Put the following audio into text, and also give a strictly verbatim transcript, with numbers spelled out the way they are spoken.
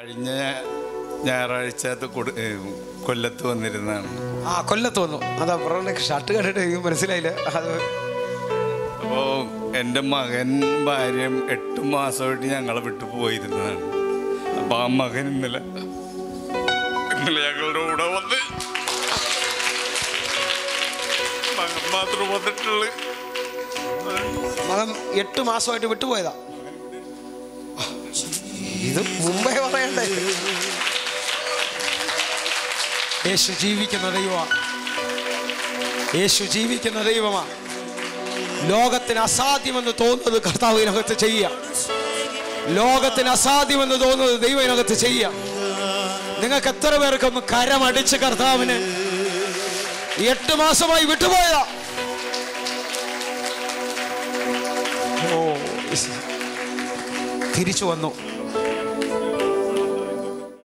കഴിഞ്ഞ ഞായറാഴ്ച കൊല്ലത്ത് വന്നിരുന്നതാണ്. ആ കൊല്ലത്ത് വന്നു. അതാ ഷർട്ട് കണ്ടിട്ട് എനിക്ക് മനസ്സിലായില്ല. അത് അപ്പോൾ എൻ്റെ മകൻ ഭാര്യയും എട്ട് മാസമായിട്ട് ഞങ്ങളെ വിട്ടു പോയിരുന്നതാണ്. അപ്പോൾ ആ മകൻ ഇന്നലെ ഇന്നലെ ഞങ്ങളുടെ കൂടെ വന്ന് മകൻ മാത്രം വന്നിട്ടുള്ളു. മകൻ എട്ട് മാസമായിട്ട് വിട്ടുപോയതാ. ഇത് മുമ്പേ പറയണ്ടേ. യേശു ജീവിക്കുന്ന ദൈവമാണ്. യേശു ജീവിക്കുന്ന ദൈവമാണ്. ലോകത്തിന് അസാധ്യമെന്ന് തോന്നുന്നത് കർത്താവ് ഇതിനകത്ത് ചെയ്യുക. ലോകത്തിന് അസാധ്യമെന്ന് തോന്നുന്നത് ദൈവം ഇതിനകത്ത് ചെയ്യുക. നിങ്ങൾക്ക് എത്ര പേർക്കൊന്ന് കരമടിച്ച് കർത്താവിന് എട്ട് മാസമായി വിട്ടുപോയതാ. ഓ തിരിച്ചു വന്നു.